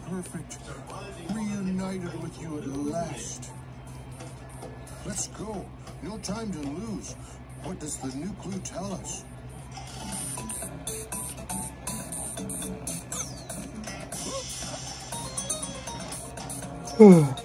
perfect. Reunited with you at last. Let's go. No time to lose. What does the new clue tell us?